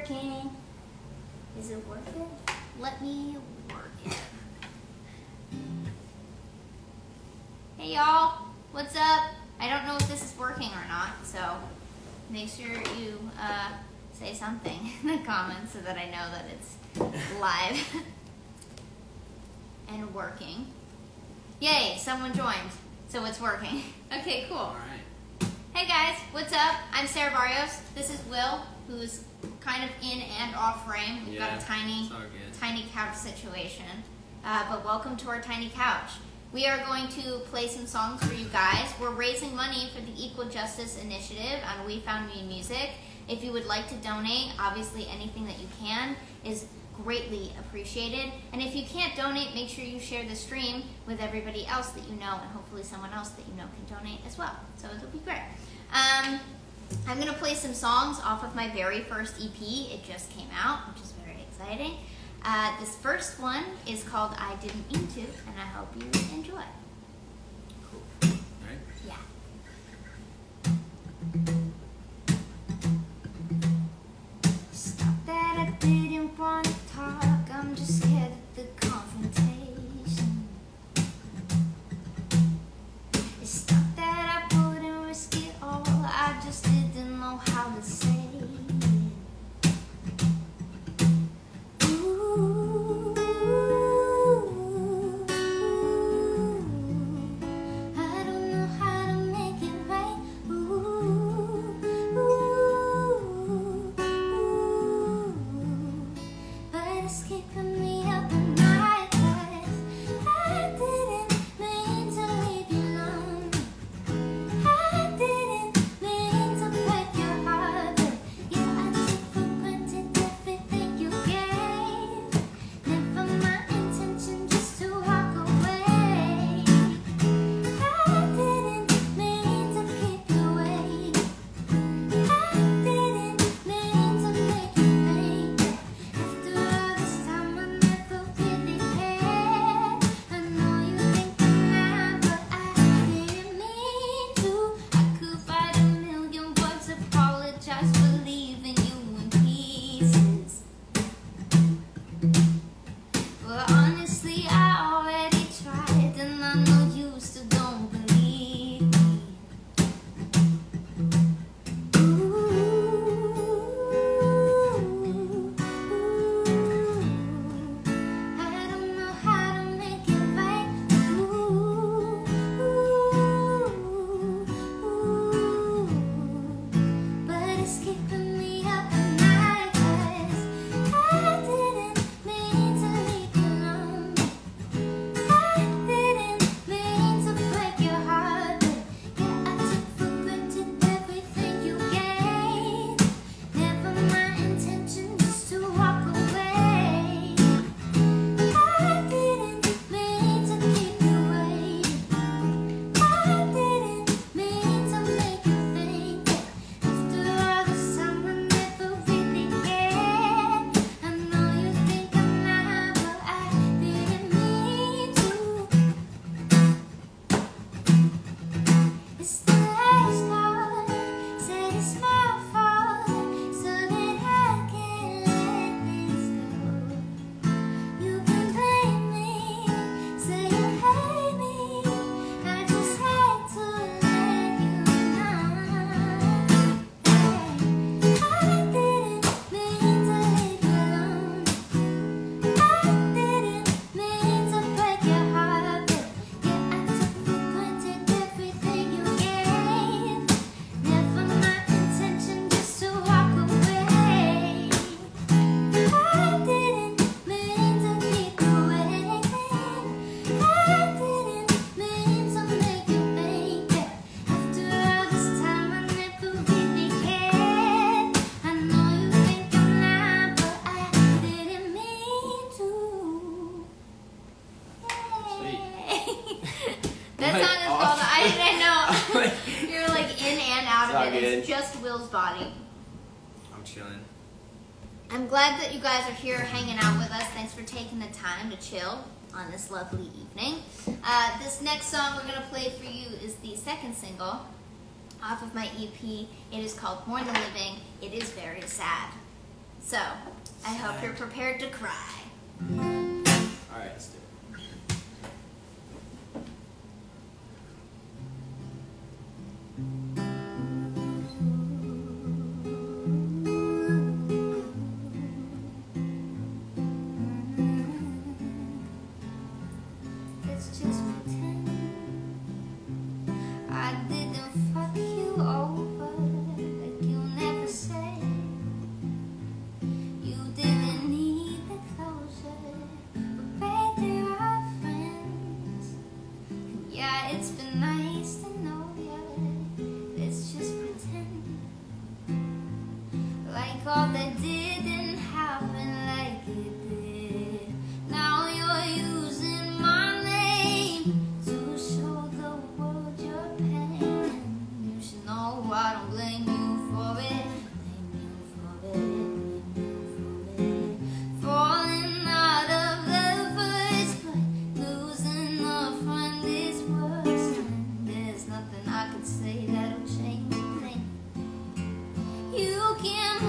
working. Is it working? Let me work it. Hey y'all, what's up? I don't know if this is working or not, so make sure you say something in the comments so that I know that it's live and working. Yay, someone joined, so it's working. Okay, cool. All right. Hey guys, what's up? I'm Sarah Barrios. This is Will, who's kind of in and off frame. We've got a tiny couch situation, but welcome to our tiny couch. We are going to play some songs for you guys. We're raising money for the Equal Justice Initiative on We Found Me Music. If you would like to donate, obviously anything that you can is greatly appreciated. And if you can't donate, make sure you share the stream with everybody else that you know, and hopefully someone else that you know can donate as well. So it'll be great. I'm gonna play some songs off of my very first EP. It just came out, which is very exciting. This first one is called I Didn't Mean To, and I hope you enjoy. Cool. All right. Yeah. Stop that, I didn't want to talk. I'm just scared of the confrontation. Stop that, I wouldn't risk it all. I just didn't know how to say it. It's just Will's body. I'm chilling. I'm glad that you guys are here hanging out with us. Thanks for taking the time to chill on this lovely evening. This next song we're going to play for you is the second single off of my EP. It is called More Than Living. It is very sad. So, I hope you're prepared to cry. Alright, let's do it. All that didn't happen like it did. Now you're using my name to show the world your pain. You should know I don't blame you for it. Blame you for it. Falling out of love first, but losing a friend is worse. And there's nothing I could say that'll change a thing. You can't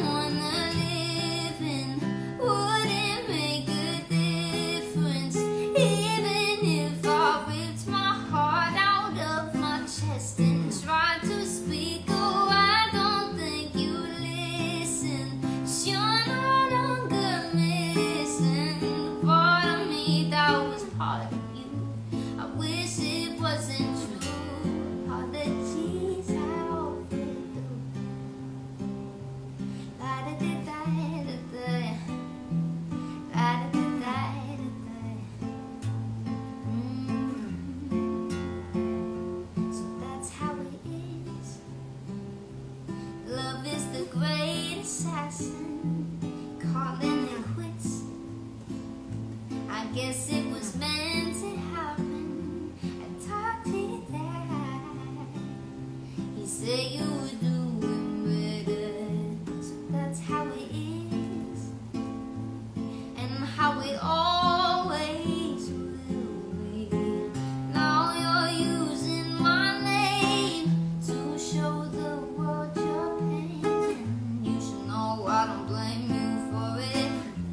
calling it quits. I guess it was meant to happen. I talked to your dad. He said you were doing better. So that's how it is, and how it always will be. Now you're using my name to show the world your pain. I don't blame you for it.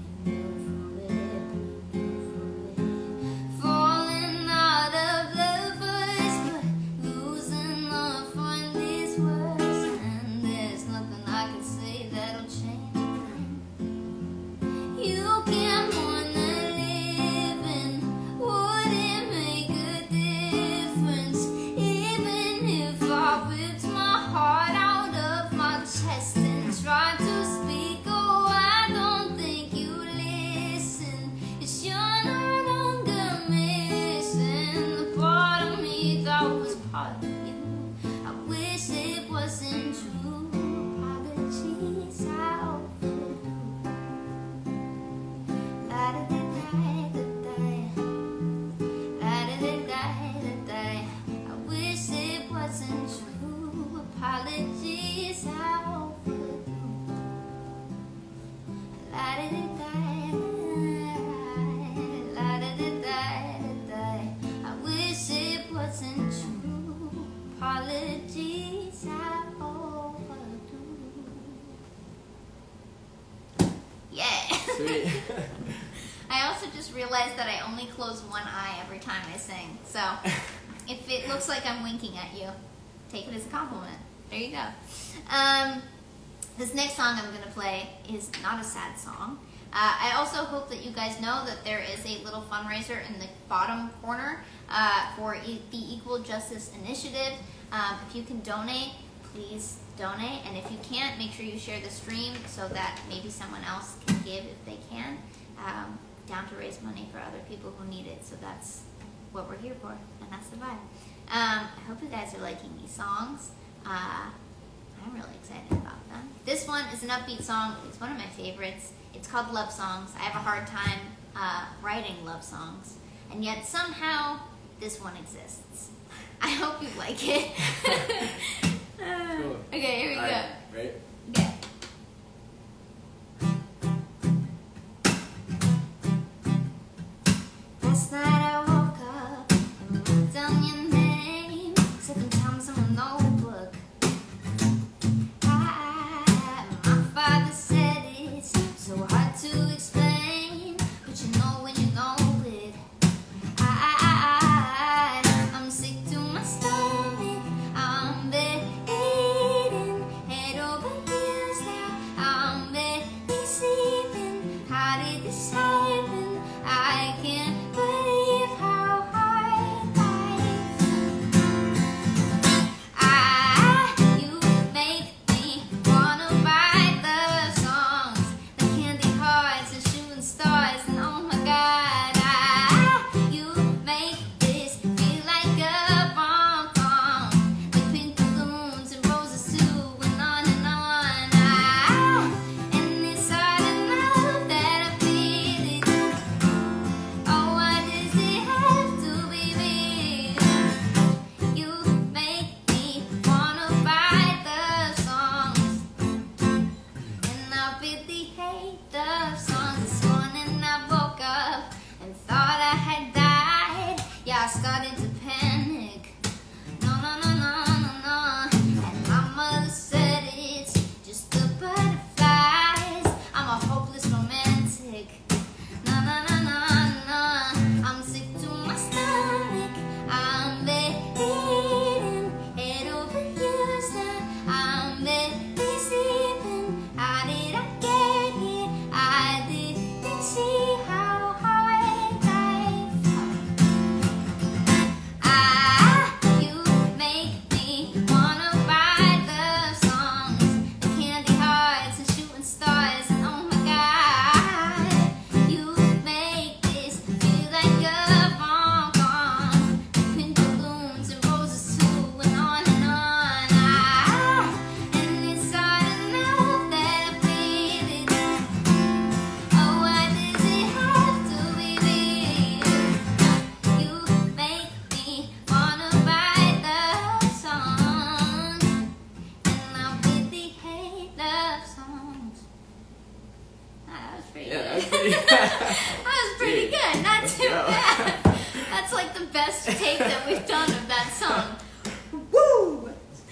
Falling out of love first, but losing a friend is worse. And there's nothing I can say that'll change. You can't wanna live, and would it make a difference? Even if I ripped my heart out of my chest and tried to speak, oh, I don't think you listen. Yes, you're no longer missing the part of me that was part of you. I wish it wasn't true. Apologies, I overdo. La-da-da-da-da-da. I wish it wasn't true. Apologies, I overdo. I wish it wasn't true. Apologies, I overdo. Yeah. Sweet. I also just realized that I only close one eye every time I sing. So if it looks like I'm winking at you, take it as a compliment. There you go. This next song I'm going to play is not a sad song. I also hope that you guys know that there is a little fundraiser in the bottom corner for the Equal Justice Initiative. If you can donate, please donate. And if you can't, make sure you share the stream so that maybe someone else can give if they can, down to raise money for other people who need it. So that's what we're here for, and that's the vibe. I hope you guys are liking these songs. I'm really excited about them. This one is an upbeat song. It's one of my favorites. It's called Love Songs. I have a hard time writing love songs, and yet somehow this one exists. I hope you like it. Cool. Okay, here we go. Right? Okay. Last night I woke up and wrote down your name 7 times on a notebook. My father said it's pretty Yeah, good. that was pretty good. That was pretty good. Not too bad. That's like the best take that we've done of that song. Woo!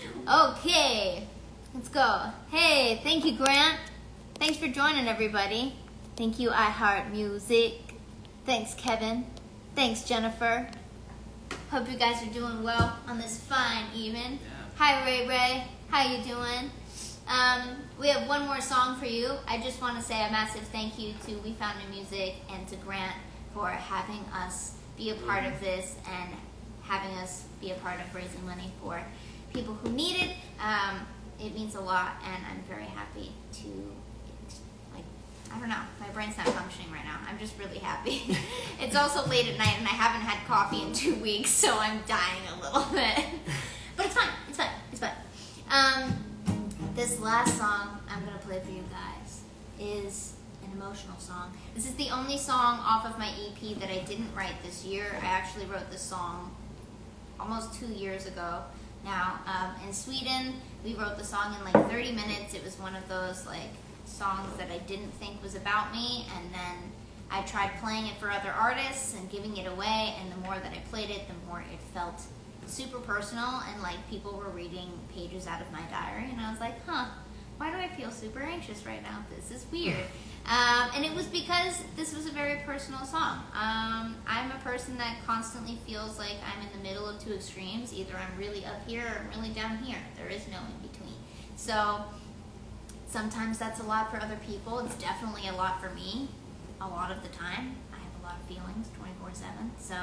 Okay, let's go. Hey, thank you, Grant. Thanks for joining, everybody. Thank you, iHeartMusic. Thanks, Kevin. Thanks, Jennifer. Hope you guys are doing well on this fine evening. Yeah. Hi, Ray Ray. How you doing? We have one more song for you. I just want to say a massive thank you to We Found New Music and to Grant for having us be a part of this and having us be a part of raising money for people who need it. It means a lot, and I'm very happy to, like, I don't know, my brain's not functioning right now. I'm just really happy. It's also late at night, and I haven't had coffee in 2 weeks, so I'm dying a little bit. But it's fine. It's fine. It's fine. This last song I'm going to play for you guys is an emotional song. This is the only song off of my EP that I didn't write this year. I actually wrote this song almost 2 years ago now. In Sweden, we wrote the song in like 30 minutes. It was one of those like songs that I didn't think was about me, and then I tried playing it for other artists and giving it away, and the more that I played it, the more it felt super personal, and like people were reading pages out of my diary, and I was like, huh, why do I feel super anxious right now? This is weird. And it was because this was a very personal song. I'm a person that constantly feels like I'm in the middle of two extremes. Either I'm really up here or I'm really down here. There is no in between. So sometimes that's a lot for other people. It's definitely a lot for me a lot of the time. I have a lot of feelings 24/7. So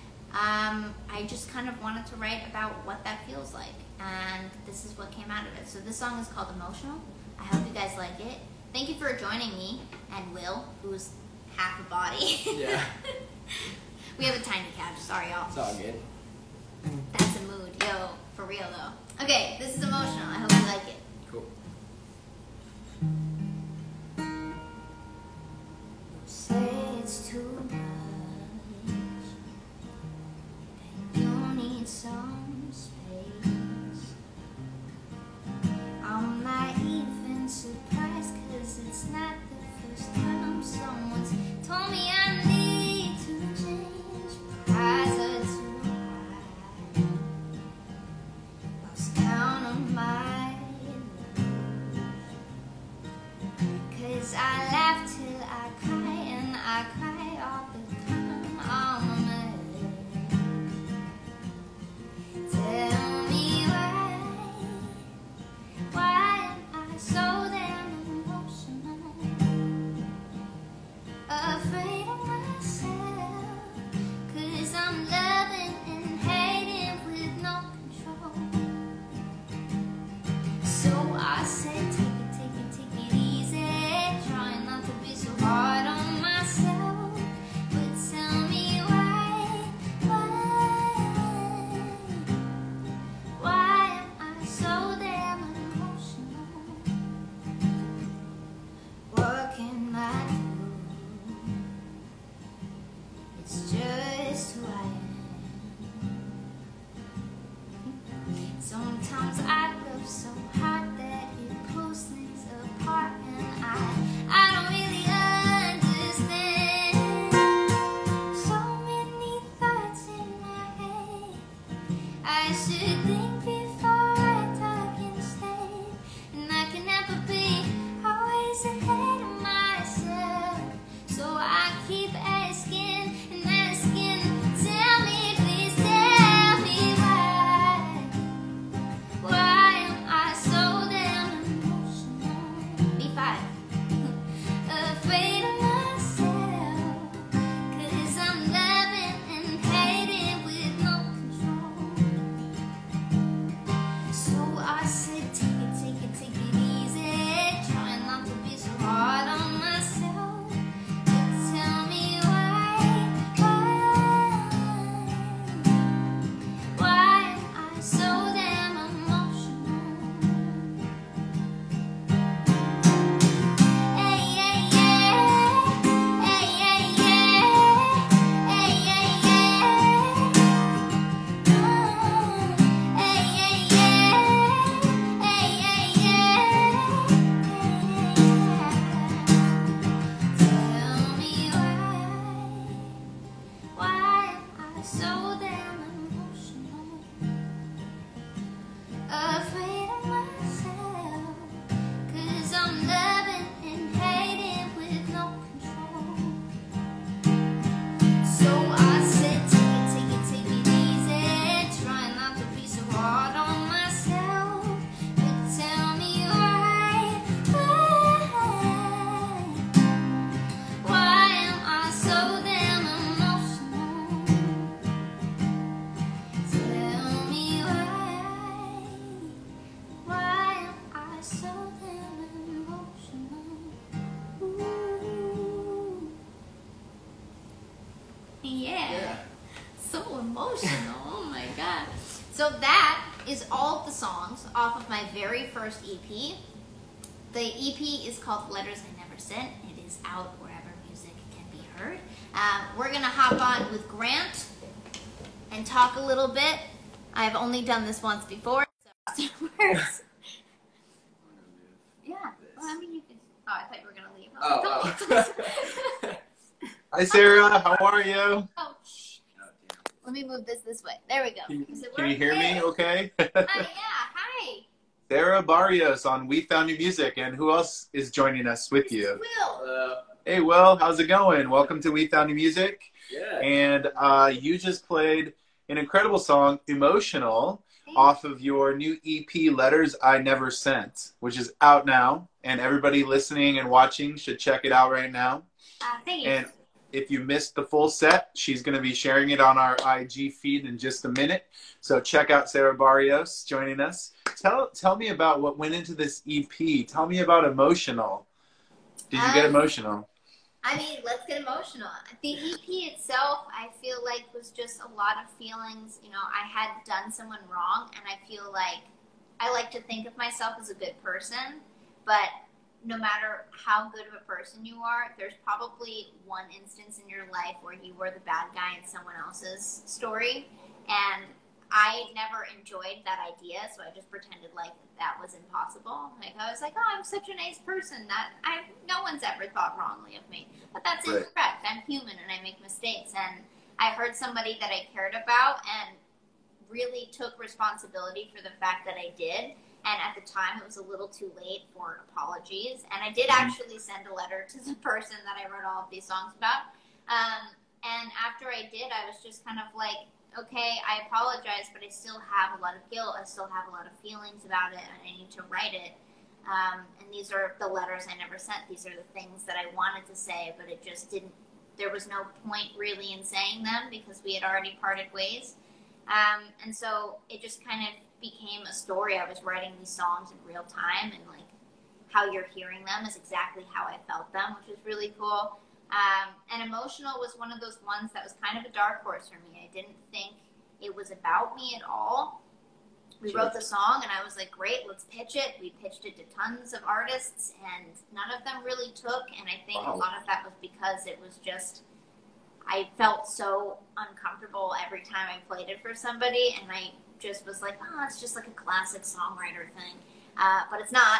I just kind of wanted to write about what that feels like, and this is what came out of it. So this song is called Emotional. I hope you guys like it. Thank you for joining me and Will, who's half a body. Yeah. We have a tiny couch. Sorry, y'all. It's all good. That's a mood. Yo, for real, though. Okay, this is Emotional. I hope you like it. Cool. Say it's too much. Some space. I'm naive and surprised, 'cause it's not the first time someone's told me I need to change. My eyes are too high, lost count of my lows. 'Cause I laugh till I cry, and I cry all the time. I'm a mess. Tell me why am I so damn emotional? Afraid of myself, 'cause I'm loving and hating with no control. So I said, take it easy, trying not to be so hard on myself. But tell me why am I so damn emotional? What can I do? It's just who I am. Sometimes I love so hard that it pulls things apart, and I don't really understand. So many thoughts in my head. I should think before I talk instead, and I can never be always ahead of myself. emotional. Oh my God. So that is all of the songs off of my very first EP. The EP is called Letters I Never Sent. It is out wherever music can be heard. We're going to hop on with Grant and talk a little bit. I've only done this once before, so it works. Yeah. Well, I mean, you could. Oh, I thought you were going to leave. Oh. Hi, Sarah. How are you? Oh, shh. Let me move this way. There we go. Can you hear me okay? Yeah. Hi. Sarah Barrios on We Found New Music. And who else is joining us with you? Will. Hey, Will. How's it going? Welcome to We Found New Music. Yeah. And you just played an incredible song, Emotional, off of your new EP, Letters I Never Sent, which is out now. And everybody listening and watching should check it out right now. Thank you. And if you missed the full set, she's going to be sharing it on our IG feed in just a minute. So check out Sarah Barrios joining us. Tell me about what went into this EP. Tell me about Emotional. Did you get emotional? I mean, let's get emotional. The EP itself, I feel like, was just a lot of feelings. You know, I had done someone wrong, and I feel like I like to think of myself as a good person, but no matter how good of a person you are, there's probably one instance in your life where you were the bad guy in someone else's story, and I never enjoyed that idea, so I just pretended like that was impossible. Like, I was like, oh, I'm such a nice person that no one's ever thought wrongly of me. But that's incorrect. I'm human and I make mistakes. And I heard somebody that I cared about and really took responsibility for the fact that I did. And at the time, it was a little too late for apologies. And I did actually send a letter to the person that I wrote all of these songs about. And after I did, I was just kind of like, okay, I apologize, but I still have a lot of guilt. I still have a lot of feelings about it, and I need to write it. And these are the letters I never sent. These are the things that I wanted to say, but it just didn't. There was no point really in saying them because we had already parted ways. And so it just kind of became a story. I was writing these songs in real time, and like how you're hearing them is exactly how I felt them, which is really cool. And Emotional was one of those ones that was kind of a dark horse for me. I didn't think it was about me at all. We wrote the song, and I was like, great, let's pitch it. We pitched it to tons of artists, and none of them really took. And I think a lot of that was because it was just, I felt so uncomfortable every time I played it for somebody, and I just was like, oh, it's just like a classic songwriter thing. But it's not.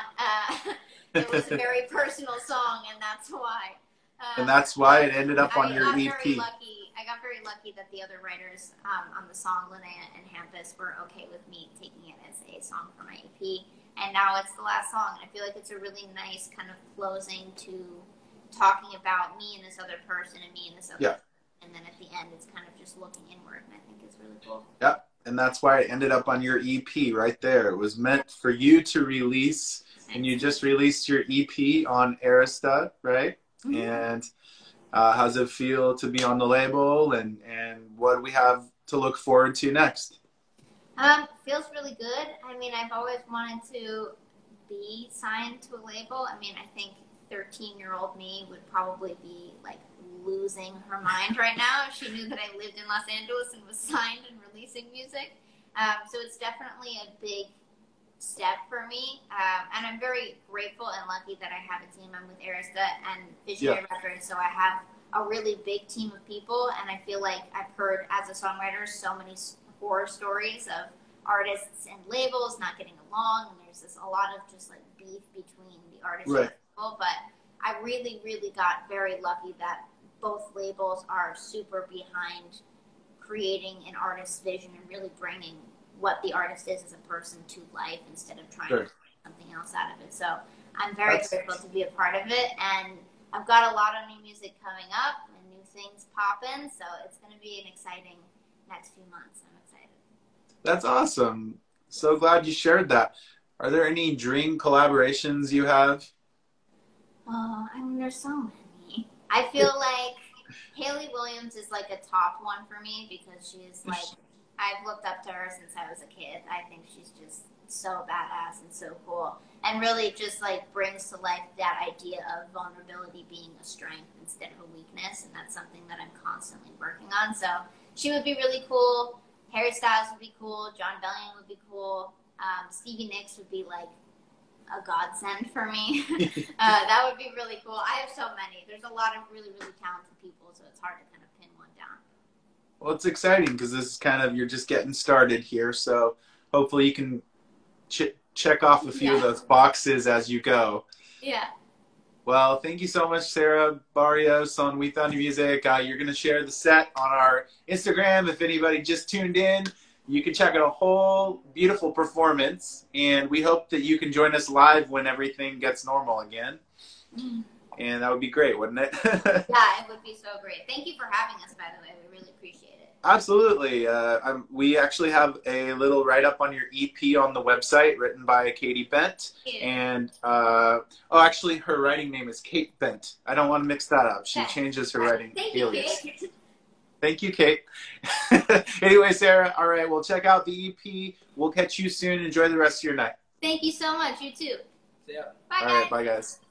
It was a very personal song, and that's why. And that's why it ended up on your EP. I got very lucky that the other writers on the song, Linnea and Hampus, were okay with me taking it as a song for my EP. And now it's the last song. And I feel like it's a really nice kind of closing to talking about me and this other person and me and this other person. And then at the end, it's kind of just looking inward. And I think it's really cool. Yeah. And that's why it ended up on your EP right there. It was meant for you to release. And you just released your EP on Arista, right? Mm-hmm. And how does it feel to be on the label, and what do we have to look forward to next? Feels really good. I mean, I've always wanted to be signed to a label. I mean, I think 13-year-old me would probably be like losing her mind right now if she knew that I lived in Los Angeles and was signed and releasing music. So it's definitely a big step for me, and I'm very grateful and lucky that I have a team. I'm with Arista and Visionary Records, so I have a really big team of people, and I feel like I've heard as a songwriter so many horror stories of artists and labels not getting along, and there's a lot of just like beef between the artists and the label, but I really, really got very lucky that both labels are super behind creating an artist's vision and really bringing what the artist is as a person to life instead of trying to make something else out of it. So I'm very grateful to be a part of it, and I've got a lot of new music coming up and new things popping, so it's going to be an exciting next few months. I'm excited. That's awesome. So glad you shared that. Are there any dream collaborations you have? I mean, there's so many. I feel like Hayley Williams is like a top one for me because she's like, I've looked up to her since I was a kid. I think she's just so badass and so cool, and really just like brings to life that idea of vulnerability being a strength instead of a weakness, and that's something that I'm constantly working on. So she would be really cool. Harry Styles would be cool. John Bellion would be cool. Stevie Nicks would be like a godsend for me. That would be really cool. I have so many. There's a lot of really, really talented people, so it's hard to kind of pin one down. Well, it's exciting because this is kind of, you're just getting started here. So hopefully you can check off a few of those boxes as you go. Yeah. Well, thank you so much, Sarah Barrios on We Found Your Music. You're going to share the set on our Instagram. If anybody just tuned in, you can check out a whole beautiful performance. And we hope that you can join us live when everything gets normal again. And that would be great, wouldn't it? Yeah, it would be so great. Thank you for having us, by the way. We really appreciate it. Absolutely. We actually have a little write-up on your EP on the website written by Katie Bent. And, actually, her writing name is Kate Bent. I don't want to mix that up. She changes her writing alias. Thank you, Kate. Thank you, Kate. Anyway, Sarah, all right, well, check out the EP. We'll catch you soon. Enjoy the rest of your night. Thank you so much. You too. See ya. Bye, guys. All right, bye, guys.